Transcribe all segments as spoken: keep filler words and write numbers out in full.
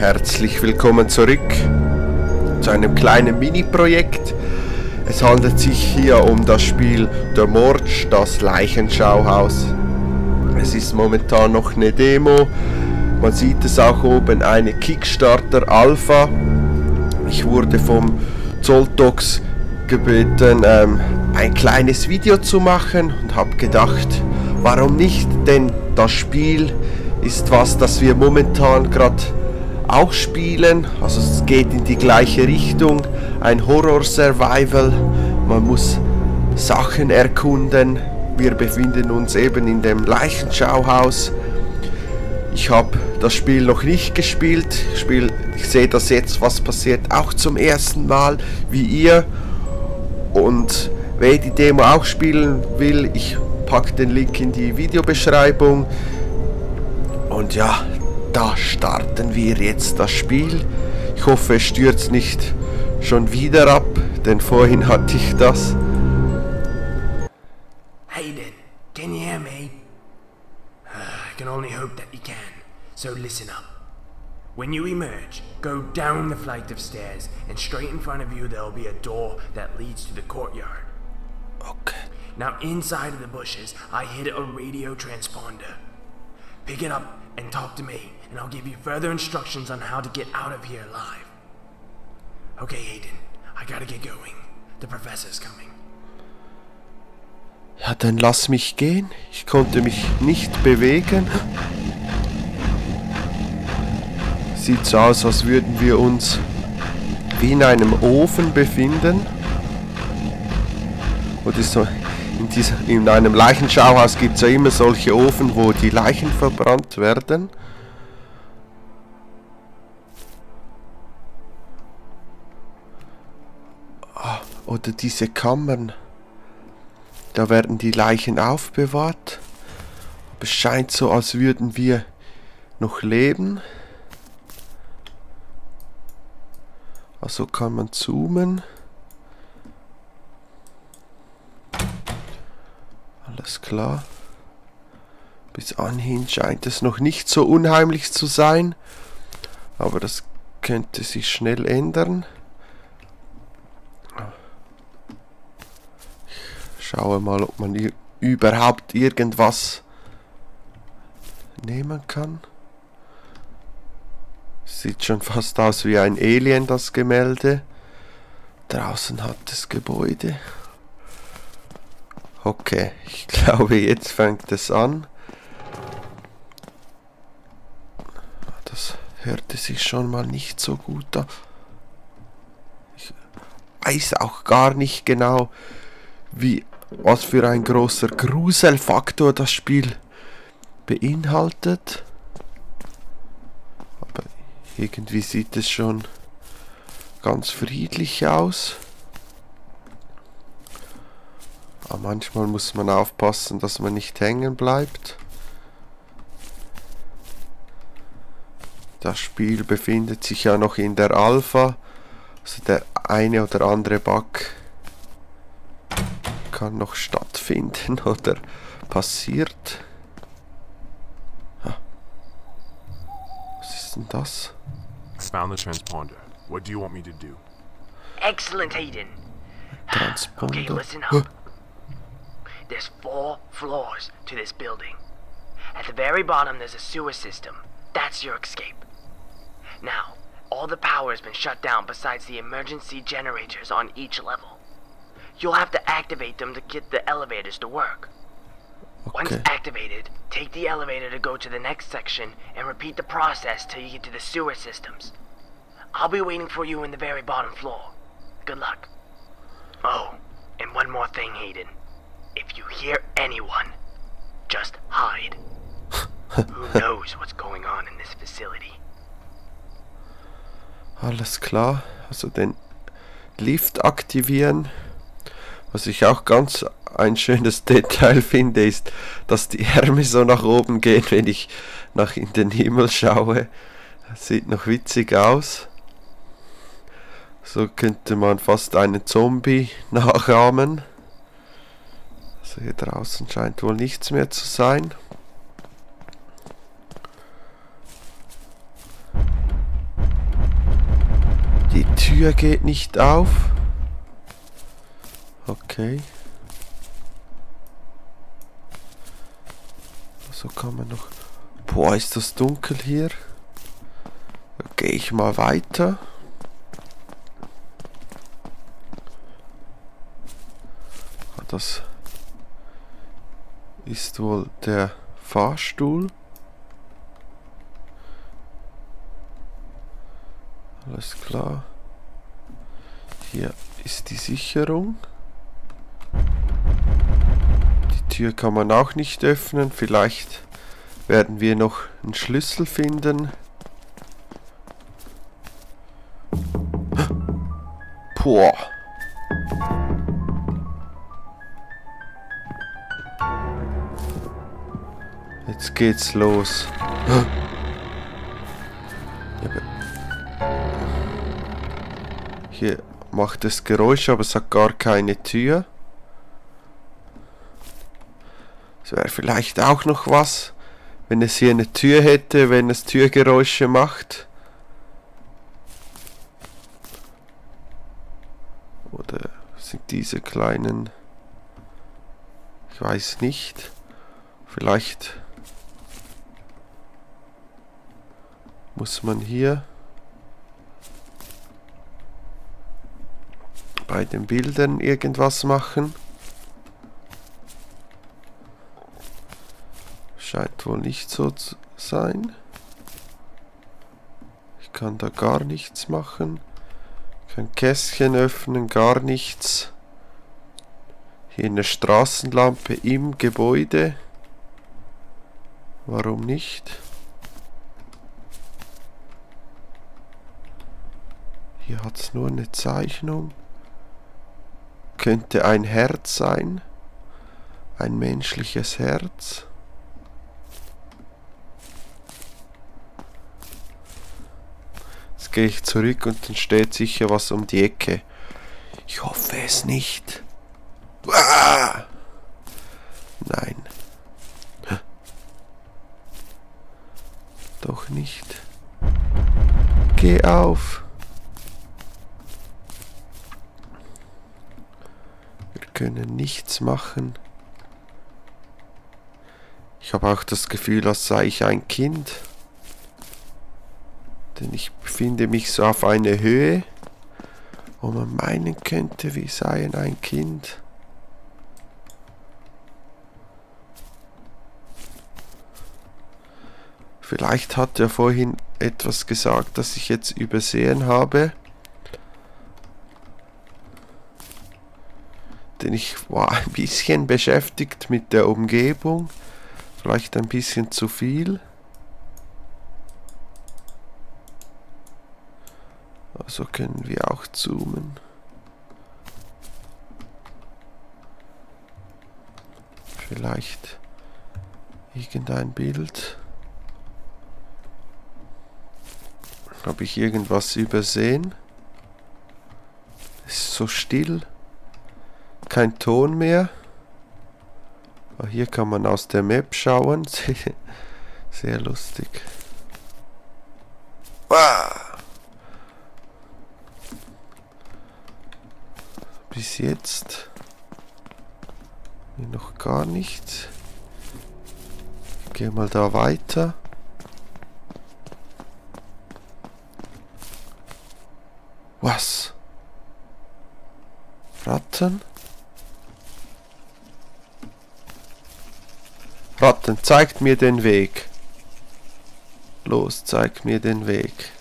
Herzlich willkommen zurück zu einem kleinen Mini-Projekt. Es handelt sich hier um das Spiel Der Morsch, das Leichenschauhaus. Es ist momentan noch eine Demo. Man sieht es auch oben, eine Kickstarter Alpha. Ich wurde vom Zolltox gebeten, ähm, ein kleines Video zu machen und habe gedacht, warum nicht, denn das Spiel ist was, das wir momentan gerade auch spielen. Also es geht in die gleiche Richtung, ein Horror-Survival, man muss Sachen erkunden. Wir befinden uns eben in dem Leichenschauhaus. Ich habe das Spiel noch nicht gespielt, ich, spiel, ich sehe das jetzt, was passiert, auch zum ersten Mal wie ihr. Und wer die Demo auch spielen will, ich packe den Link in die Videobeschreibung. Und ja, da starten wir jetzt das Spiel. Ich hoffe, es stürzt nicht schon wieder ab, denn vorhin hatte ich das. Hayden, can you hear me? I can only hope that you can, so listen up. When you emerge, go down the flight of stairs, and straight in front of you there will be a door that leads to the courtyard. Okay. Now inside of the bushes, I hid a radio transponder. Pick it up and talk to me, and I'll give you further instructions on how to get out of here alive. Okay, Hayden, I gotta get going. The professor's coming. Ja, dann lass mich gehen. Ich konnte mich nicht bewegen. Sieht so aus, als würden wir uns wie in einem Ofen befinden. Oder so in, dieser, in einem Leichenschauhaus gibt es ja immer solche Ofen, wo die Leichen verbrannt werden. Ah, oder diese Kammern. Da werden die Leichen aufbewahrt. Aber es scheint so, als würden wir noch leben. Also kann man zoomen. Alles klar. Bis anhin scheint es noch nicht so unheimlich zu sein. Aber das könnte sich schnell ändern. Ich schaue mal, ob man hier überhaupt irgendwas nehmen kann. Sieht schon fast aus wie ein Alien, das Gemälde. Draußen hat das Gebäude. Okay, ich glaube, jetzt fängt es an. Das hörte sich schon mal nicht so gut an. Ich weiß auch gar nicht genau, wie, was für ein großer Gruselfaktor das Spiel beinhaltet. Aber irgendwie sieht es schon ganz friedlich aus. Aber manchmal muss man aufpassen, dass man nicht hängen bleibt. Das Spiel befindet sich ja noch in der Alpha. Also der eine oder andere Bug kann noch stattfinden oder passiert. Ah. Was ist denn das? Found the transponder. What do you want me to do? Excellent, Hayden. Transponder. Okay, listen up. There's four floors to this building. At the very bottom there's a sewer system. That's your escape. Now, all the power has been shut down besides the emergency generators on each level. You'll have to activate them to get the elevators to work. Okay. Once activated, take the elevator to go to the next section and repeat the process till you get to the sewer systems. I'll be waiting for you in the very bottom floor. Good luck. Oh, and one more thing, Hayden. If you hear anyone, just hide. Who knows what's going on in this facility? Alles klar. Also den Lift aktivieren. Was ich auch ganz ein schönes Detail finde, ist, dass die Ärmel so nach oben gehen, wenn ich nach in den Himmel schaue. Das sieht noch witzig aus. So könnte man fast einen Zombie nachahmen. Also hier draußen scheint wohl nichts mehr zu sein. Tür geht nicht auf. Okay. So kann man noch... Boah, ist das dunkel hier. Da gehe ich mal weiter. Das ist wohl der Fahrstuhl. Alles klar. Hier ist die Sicherung. Die Tür kann man auch nicht öffnen. Vielleicht werden wir noch einen Schlüssel finden. Boah. Jetzt geht's los. Hier macht es Geräusche, aber es hat gar keine Tür. Es wäre vielleicht auch noch was, wenn es hier eine Tür hätte, wenn es Türgeräusche macht. Oder sind diese kleinen... Ich weiß nicht. Vielleicht muss man hier bei den Bildern irgendwas machen. Scheint wohl nicht so zu sein. Ich kann da gar nichts machen. Ich kann Kästchen öffnen, gar nichts. Hier eine Straßenlampe im Gebäude. Warum nicht? Hier hat es nur eine Zeichnung. Könnte ein Herz sein. Ein menschliches Herz. Jetzt gehe ich zurück und dann steht sicher was um die Ecke. Ich hoffe es nicht. Ah! Nein. Doch nicht. Geh auf. Wir können nichts machen. Ich habe auch das Gefühl, als sei ich ein Kind. Denn ich befinde mich so auf einer Höhe, wo man meinen könnte, wir seien ein Kind. Vielleicht hat er vorhin etwas gesagt, das ich jetzt übersehen habe. Denn ich war ein bisschen beschäftigt mit der Umgebung. Vielleicht ein bisschen zu viel. Also können wir auch zoomen. Vielleicht irgendein Bild. Habe ich irgendwas übersehen? Es ist so still. Kein Ton mehr. Aber hier kann man aus der Map schauen. Sehr lustig. Ah! Bis jetzt noch gar nichts. Ich gehe mal da weiter. Was? Ratten? Ratten, zeigt mir den Weg. Los, zeigt mir den Weg.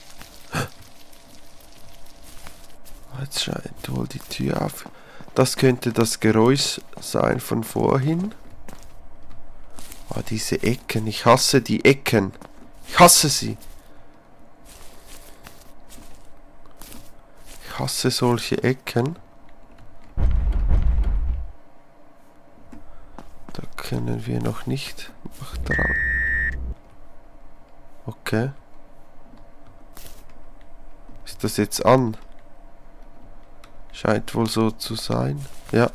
Jetzt scheint wohl die Tür auf. Das könnte das Geräusch sein von vorhin. Oh, diese Ecken. Ich hasse die Ecken. Ich hasse sie. Ich hasse solche Ecken. Da können wir noch nicht noch drauf. Okay. Ist das jetzt an? Scheint wohl so zu sein. Ja.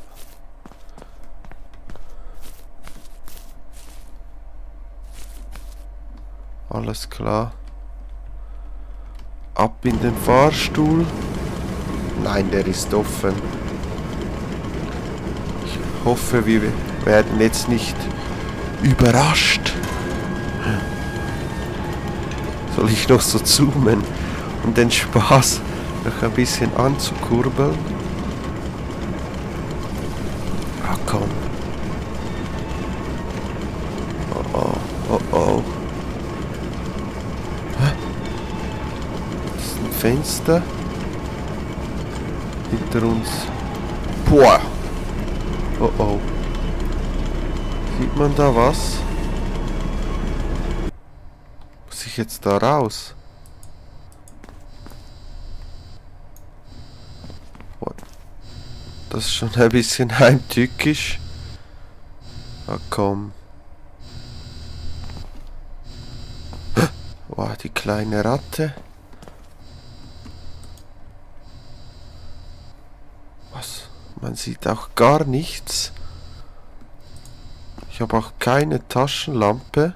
Alles klar. Ab in den Fahrstuhl. Nein, der ist offen. Ich hoffe, wir werden jetzt nicht überrascht. Soll ich noch so zoomen, um den Spaß noch ein bisschen anzukurbeln? Ah, komm. Oh oh, oh oh. Hä? Das ist ein Fenster. Hinter uns. Boah! Oh oh. Sieht man da was? Muss ich jetzt da raus? Das ist schon ein bisschen heimtückisch. Ah, komm. Oh, die kleine Ratte. Was? Man sieht auch gar nichts. Ich habe auch keine Taschenlampe.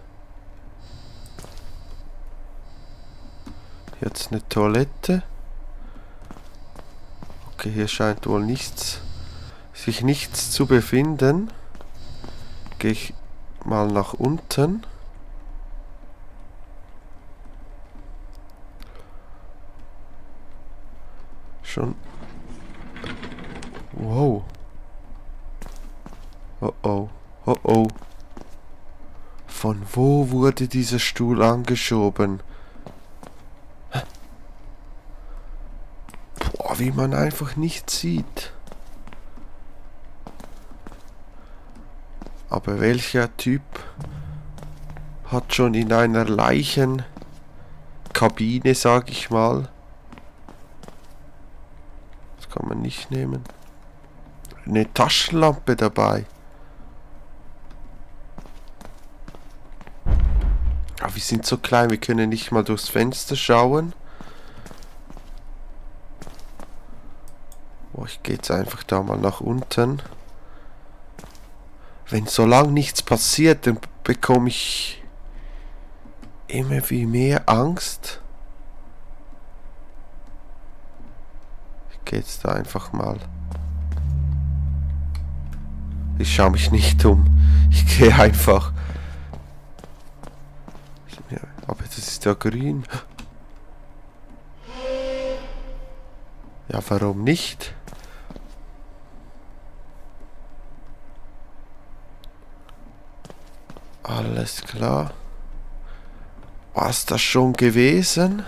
Jetzt eine Toilette. Okay, hier scheint wohl nichts, sich nichts zu befinden. Gehe ich mal nach unten. Schon. Wow. Oh oh. Oh oh. Von wo wurde dieser Stuhl angeschoben? Boah, wie man einfach nichts sieht. Aber welcher Typ hat schon in einer Leichenkabine, sag ich mal, das kann man nicht nehmen, eine Taschenlampe dabei? Aber wir sind so klein, wir können nicht mal durchs Fenster schauen. Oh, ich gehe jetzt einfach da mal nach unten. Wenn so lang nichts passiert, dann bekomme ich immer wie mehr Angst. Ich gehe jetzt da einfach mal. Ich schaue mich nicht um. Ich gehe einfach. Ja, aber das ist ja grün. Ja, warum nicht? Alles klar. War es das schon gewesen?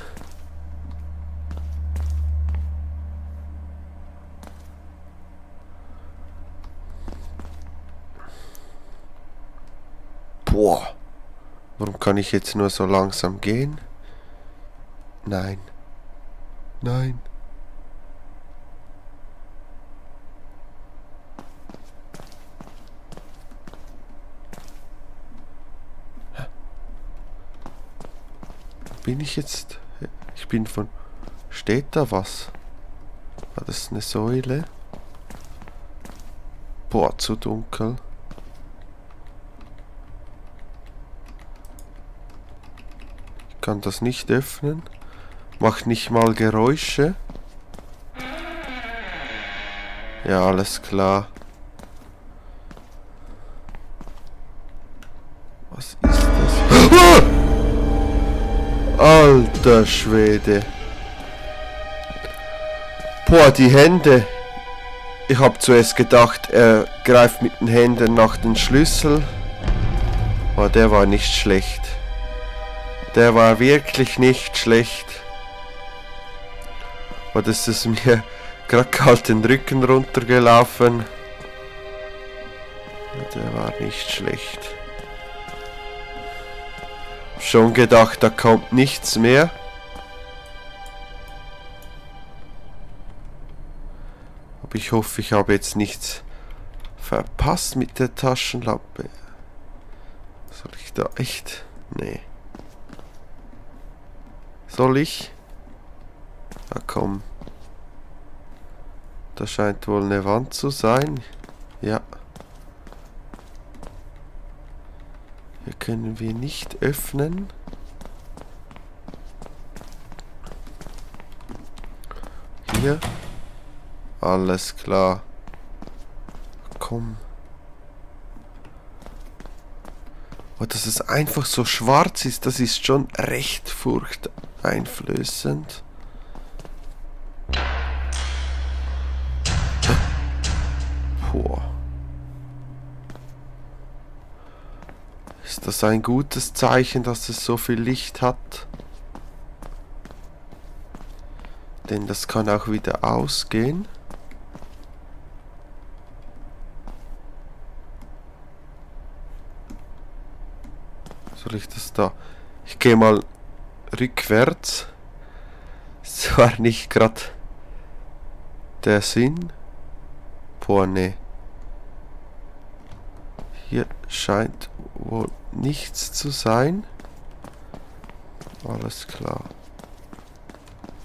Boah. Warum kann ich jetzt nur so langsam gehen? Nein. Nein. Bin ich jetzt? Ich bin von... Steht da was? War das eine Säule? Boah, zu dunkel. Ich kann das nicht öffnen. Macht nicht mal Geräusche. Ja, alles klar. Was ist das? Alter Schwede. Boah, die Hände. Ich habe zuerst gedacht, er greift mit den Händen nach den Schlüssel. Oh, der war nicht schlecht. Der war wirklich nicht schlecht. Oh, das ist mir gerade kalt den Rücken runtergelaufen. Der war nicht schlecht. Schon gedacht, da kommt nichts mehr. Aber ich hoffe, ich habe jetzt nichts verpasst mit der Taschenlampe. Soll ich da echt? Nee. Soll ich? Na komm. Da scheint wohl eine Wand zu sein. Ja. Hier können wir nicht öffnen. Hier. Alles klar. Komm. Und dass es einfach so schwarz ist, das ist schon recht furchteinflößend. Boah. Ist das ein gutes Zeichen, dass es so viel Licht hat? Denn das kann auch wieder ausgehen. Soll ich das da? Ich gehe mal rückwärts. Das war nicht gerade der Sinn. Boah, ne. Hier scheint wohl nichts zu sein. Alles klar.